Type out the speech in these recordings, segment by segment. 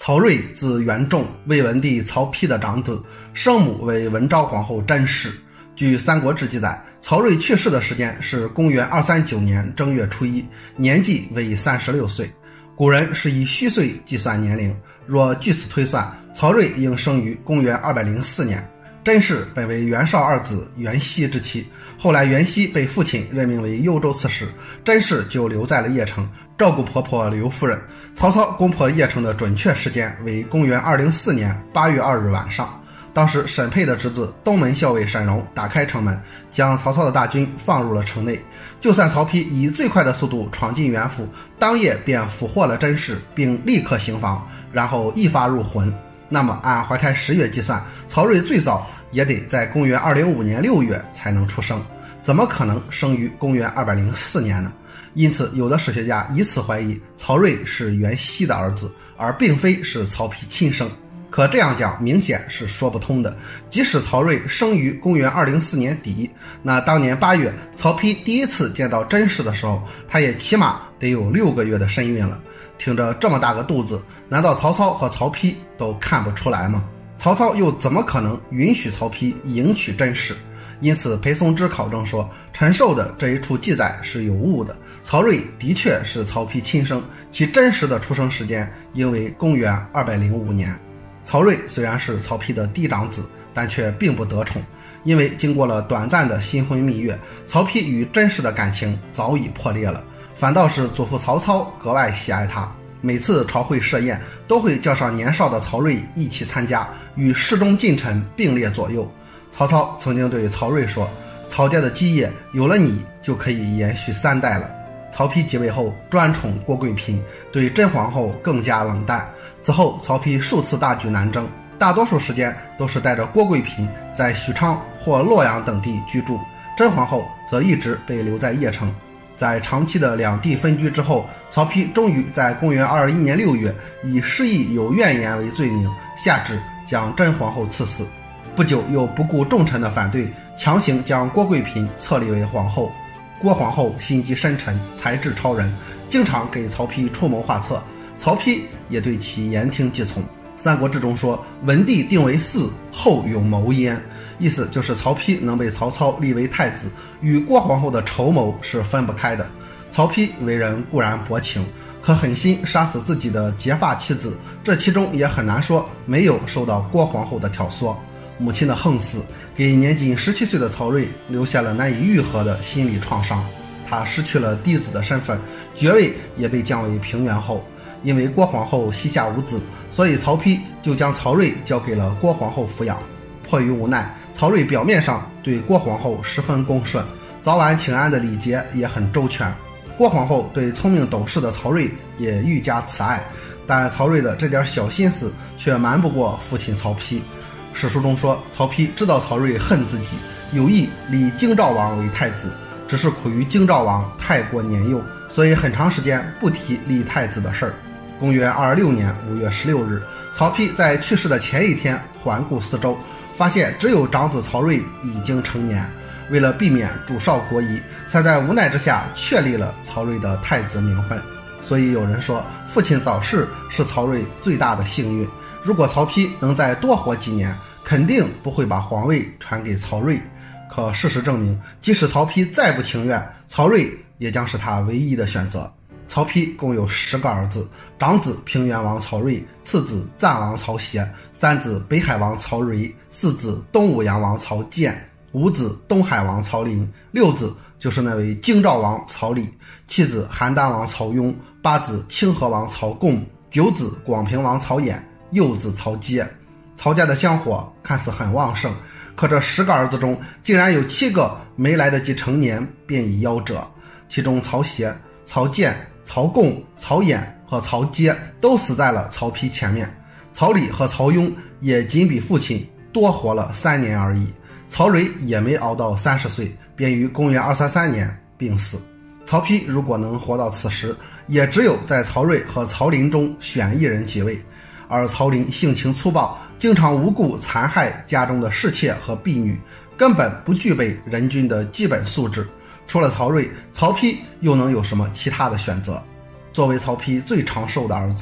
曹睿字元仲，魏文帝曹丕的长子，生母为文昭皇后甄氏。据《三国志》记载，曹睿去世的时间是公元239年正月初一，年纪为36岁。古人是以虚岁计算年龄，若据此推算，曹睿应生于公元204年。甄氏本为袁绍二子袁熙之妻，后来袁熙被父亲任命为幽州刺史，甄氏就留在了邺城，照顾婆婆刘夫人。曹操攻破邺城的准确时间为公元204年8月2日晚上。当时沈佩的侄子东门校尉沈荣打开城门，将曹操的大军放入了城内。就算曹丕以最快的速度闯进袁府，当夜便俘获了甄氏，并立刻行房，然后一发入魂。那么按怀胎10月计算，曹睿最早也得在公元205年6月才能出生，怎么可能生于公元204年呢？因此有的史学家以此怀疑曹睿是袁熙的儿子，而并非是曹丕亲生。可这样讲明显是说不通的。即使曹睿生于公元204年底，那当年8月曹丕第一次见到甄氏的时候，他也起码得有6个月的身孕了。听着这么大个肚子，难道曹操和曹丕都看不出来吗？曹操又怎么可能允许曹丕迎娶甄氏？因此裴松之考证说，陈寿的这一处记载是有误的，曹睿的确是曹丕亲生，其真实的出生时间应为公元205年。曹睿虽然是曹丕的嫡长子，但却并不得宠，因为经过了短暂的新婚蜜月，曹丕与甄氏的感情早已破裂了，反倒是祖父曹操格外喜爱他，每次朝会设宴都会叫上年少的曹睿一起参加，与室中近臣并列左右。曹操曾经对曹睿说，曹家的基业有了你就可以延续3代了。曹丕即位后专宠郭贵嫔，对甄皇后更加冷淡。此后曹丕数次大举南征，大多数时间都是带着郭贵嫔在许昌或洛阳等地居住，甄皇后则一直被留在邺城。在长期的两地分居之后，曹丕终于在公元221年6月以失意有怨言为罪名，下旨将甄皇后赐死。不久又不顾重臣的反对，强行将郭贵嫔册立为皇后。郭皇后心机深沉，才智超人，经常给曹丕出谋划策，曹丕也对其言听计从。三国志中说，文帝定为嗣，后有谋焉，意思就是曹丕能被曹操立为太子，与郭皇后的筹谋是分不开的。曹丕为人固然薄情，可狠心杀死自己的结发妻子，这其中也很难说没有受到郭皇后的挑唆。母亲的横死给年仅17岁的曹睿留下了难以愈合的心理创伤，他失去了嫡子的身份，爵位也被降为平原后。因为郭皇后膝下无子，所以曹丕就将曹睿交给了郭皇后抚养。迫于无奈，曹睿表面上对郭皇后十分恭顺，早晚请安的礼节也很周全。郭皇后对聪明懂事的曹睿也愈加慈爱，但曹睿的这点小心思却瞒不过父亲曹丕。史书中说，曹丕知道曹睿恨自己，有意立京兆王为太子，只是苦于京兆王太过年幼，所以很长时间不提立太子的事儿。公元226年5月16日，曹丕在去世的前一天环顾四周，发现只有长子曹睿已经成年，为了避免主少国疑，才在无奈之下确立了曹睿的太子名分。所以有人说，父亲早逝是曹睿最大的幸运，如果曹丕能再多活几年，肯定不会把皇位传给曹睿。可事实证明，即使曹丕再不情愿，曹睿也将是他唯一的选择。曹丕共有10个儿子，长子平原王曹睿，次子赞王曹协，三子北海王曹叡，四子东武阳王曹建，五子东海王曹林，六子就是那位京兆王曹礼，七子邯郸王曹雍，八子清河王曹贡，九子广平王曹衍，幼子曹阶。曹家的香火看似很旺盛，可这10个儿子中竟然有7个没来得及成年便已夭折，其中曹协、曹建、曹贡、曹衍和曹阶都死在了曹丕前面。曹礼和曹雍也仅比父亲多活了3年而已。曹叡也没熬到30岁，便于公元233年病死。曹丕如果能活到此时，也只有在曹睿和曹林中选一人继位。而曹林性情粗暴，经常无故残害家中的侍妾和婢女，根本不具备人君的基本素质。除了曹睿，曹丕又能有什么其他的选择？作为曹丕最长寿的儿子，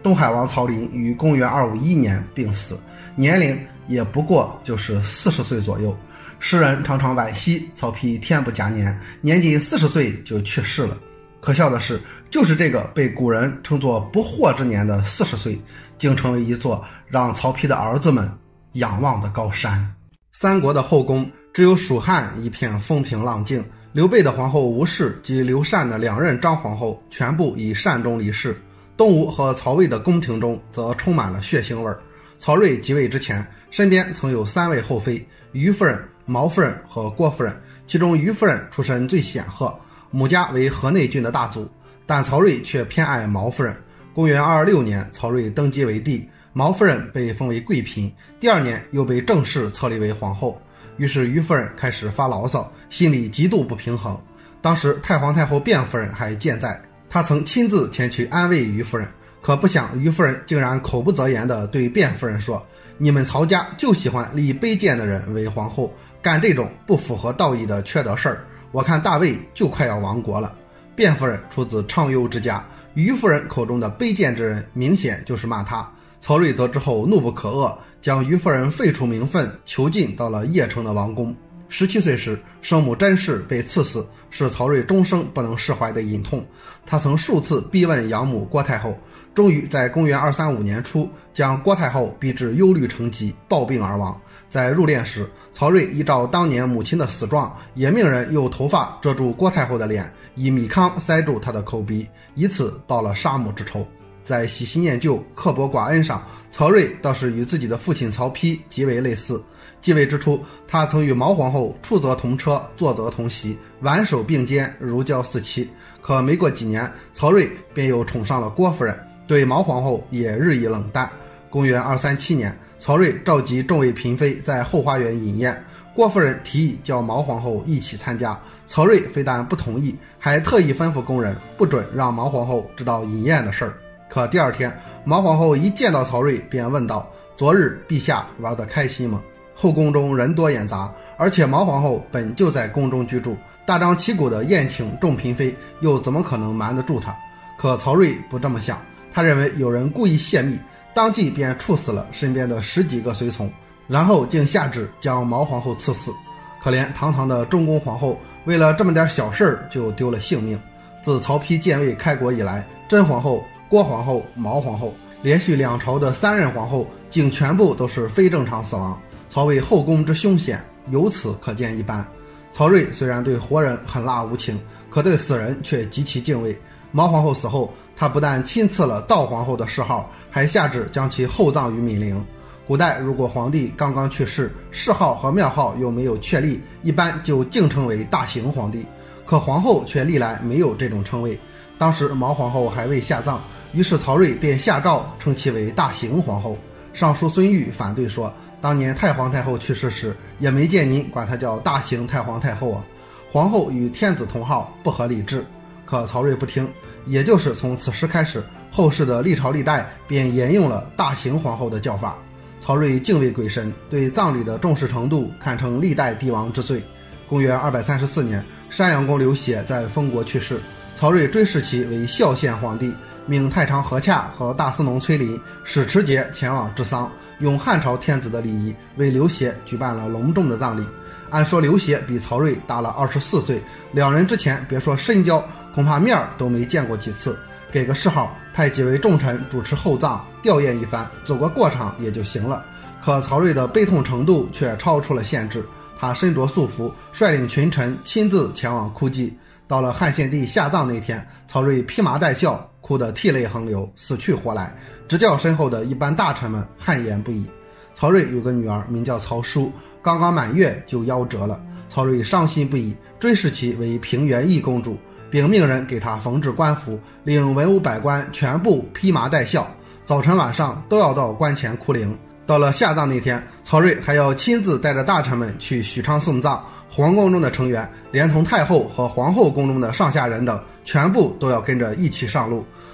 东海王曹林于公元251年病死，年龄也不过就是40岁左右。世人常常惋惜曹丕天不假年，年仅40岁就去世了。可笑的是，就是这个被古人称作不惑之年的40岁，竟成为一座让曹丕的儿子们仰望的高山。三国的后宫只有蜀汉一片风平浪静，刘备的皇后吴氏及刘禅的2任张皇后全部以善终离世。东吴和曹魏的宫廷中则充满了血腥味儿。曹睿即位之前，身边曾有3位后妃，于夫人、毛夫人和郭夫人，其中于夫人出身最显赫，母家为河内郡的大族，但曹睿却偏爱毛夫人。公元226年，曹睿登基为帝，毛夫人被封为贵嫔，第2年又被正式册立为皇后。于是于夫人开始发牢骚，心里极度不平衡。当时太皇太后卞夫人还健在，她曾亲自前去安慰于夫人，可不想于夫人竟然口不择言地对卞夫人说：“你们曹家就喜欢立卑贱的人为皇后，干这种不符合道义的缺德事儿，我看大魏就快要亡国了。”卞夫人出自昌幽之家，于夫人口中的卑贱之人，明显就是骂她。曹睿得知后怒不可遏，将于夫人废除名分，囚禁到了邺城的王宫。17岁时，生母甄氏被赐死，是曹睿终生不能释怀的隐痛。他曾数次逼问养母郭太后，终于在公元235年初，将郭太后逼至忧虑成疾，暴病而亡。在入殓时，曹睿依照当年母亲的死状，也命人用头发遮住郭太后的脸，以米糠塞住她的口鼻，以此报了杀母之仇。在喜新厌旧、刻薄寡恩上，曹睿倒是与自己的父亲曹丕极为类似。继位之初，他曾与毛皇后出则同车，坐则同席，挽手并肩，如胶似漆。可没过几年，曹睿便又宠上了郭夫人，对毛皇后也日益冷淡。公元237年，曹睿召集众位嫔妃在后花园饮宴，郭夫人提议叫毛皇后一起参加，曹睿非但不同意，还特意吩咐工人不准让毛皇后知道饮宴的事儿。可第2天，毛皇后一见到曹睿便问道：“昨日陛下玩得开心吗？”后宫中人多眼杂，而且毛皇后本就在宫中居住，大张旗鼓的宴请众嫔妃，又怎么可能瞒得住她？可曹睿不这么想，他认为有人故意泄密，当即便处死了身边的10几个随从，然后竟下旨将毛皇后赐死。可怜堂堂的中宫皇后，为了这么点小事就丢了性命。自曹丕建位开国以来，甄皇后、郭皇后、毛皇后连续2朝的3任皇后，竟全部都是非正常死亡。曹魏后宫之凶险，由此可见一斑。曹睿虽然对活人狠辣无情，可对死人却极其敬畏。毛皇后死后，他不但亲赐了道皇后的谥号，还下旨将其厚葬于闵陵。古代如果皇帝刚刚去世，谥号和庙号又没有确立，一般就敬称为大行皇帝。可皇后却历来没有这种称谓。当时毛皇后还未下葬，于是曹睿便下诏称其为大行皇后。尚书孙玉反对说，当年太皇太后去世时，也没见您管她叫大行太皇太后啊，皇后与天子同号，不合礼制。可曹睿不听，也就是从此时开始，后世的历朝历代便沿用了大行皇后的叫法。曹睿敬畏鬼神，对葬礼的重视程度堪称历代帝王之最。公元234年，山阳公刘协在封国去世，曹睿追谥其为孝献皇帝，命太常何洽和大司农崔林使持节前往治丧，用汉朝天子的礼仪为刘协举办了隆重的葬礼。按说刘协比曹睿大了24岁，2人之前别说深交，恐怕面都没见过几次。给个谥号，派几位重臣主持厚葬，吊唁一番，走个过场也就行了。可曹睿的悲痛程度却超出了限制，他身着素服，率领群臣亲自前往哭祭。到了汉献帝下葬那天，曹睿披麻戴孝，哭得涕泪横流，死去活来，直叫身后的一般大臣们汗颜不已。曹睿有个女儿名叫曹淑，刚刚满月就夭折了，曹睿伤心不已，追谥其为平原懿公主，并命人给她缝制官服，令文武百官全部披麻戴孝，早晨晚上都要到棺前哭灵。到了下葬那天，曹睿还要亲自带着大臣们去许昌送葬，皇宫中的成员连同太后和皇后宫中的上下人等全部都要跟着一起上路。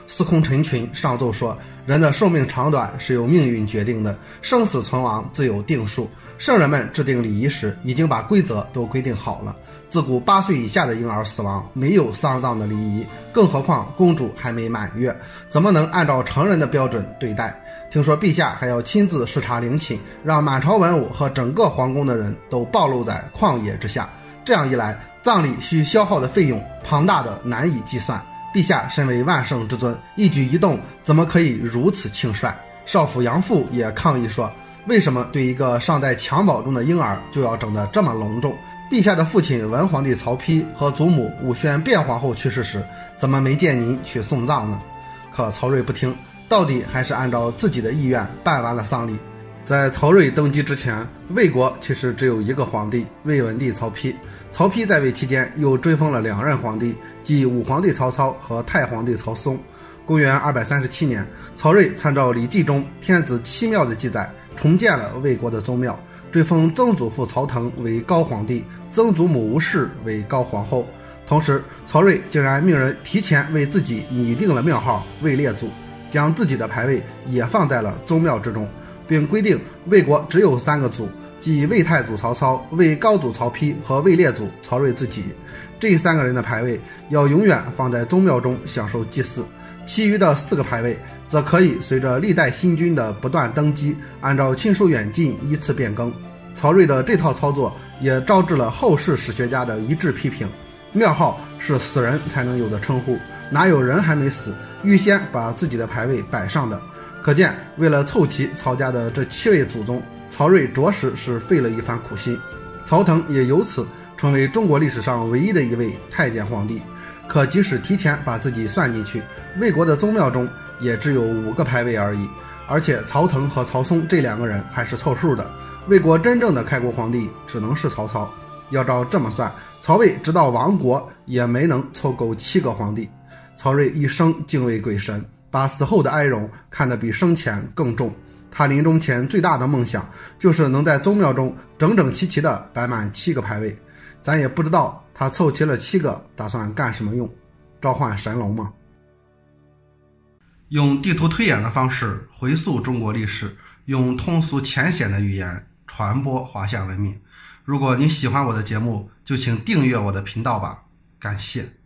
司空陈群上奏说，人的寿命长短是由命运决定的，生死存亡自有定数。圣人们制定礼仪时已经把规则都规定好了，自古8岁以下的婴儿死亡没有丧葬的礼仪，更何况公主还没满月，怎么能按照成人的标准对待？听说陛下还要亲自视察陵寝，让满朝文武和整个皇宫的人都暴露在旷野之下。这样一来，葬礼需消耗的费用庞大的难以计算。陛下身为万圣之尊，一举一动怎么可以如此轻率？少府杨父也抗议说，为什么对一个尚在襁褓中的婴儿就要整得这么隆重？陛下的父亲文皇帝曹丕和祖母武宣卞皇后去世时，怎么没见您去送葬呢？可曹睿不听，到底还是按照自己的意愿办完了丧礼。在曹睿登基之前，魏国其实只有一个皇帝，魏文帝曹丕。曹丕在位期间又追封了2任皇帝，即武皇帝曹操和太皇帝曹嵩。公元237年，曹睿参照《礼记》中天子七庙的记载，重建了魏国的宗庙，追封曾祖父曹腾为高皇帝，曾祖母吴氏为高皇后。同时，曹睿竟然命人提前为自己拟定了庙号魏列祖，将自己的牌位也放在了宗庙之中，并规定魏国只有3个祖，即魏太祖曹操、魏高祖曹丕和魏列祖曹睿自己。这3个人的牌位要永远放在宗庙中享受祭祀，其余的4个牌位则可以随着历代新君的不断登基，按照亲疏远近依次变更。曹睿的这套操作也招致了后世史学家的一致批评，庙号是死人才能有的称呼，哪有人还没死预先把自己的牌位摆上的？可见为了凑齐曹家的这7位祖宗，曹睿着实是费了一番苦心。曹腾也由此成为中国历史上唯一的一位太监皇帝。可即使提前把自己算进去，魏国的宗庙中也只有5个牌位而已，而且曹腾和曹嵩这2个人还是凑数的，魏国真正的开国皇帝只能是曹操。要照这么算，曹魏直到亡国也没能凑够7个皇帝。曹睿一生敬畏鬼神，把死后的哀荣看得比生前更重。他临终前最大的梦想就是能在宗庙中整整齐齐地摆满7个牌位。咱也不知道他凑齐了7个打算干什么用，召唤神龙吗？用地图推演的方式回溯中国历史，用通俗浅显的语言传播华夏文明。如果你喜欢我的节目，就请订阅我的频道吧，感谢。